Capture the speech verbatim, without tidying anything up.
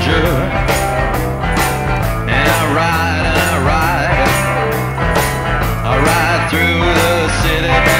soldier, and I ride and I ride, I ride through the city.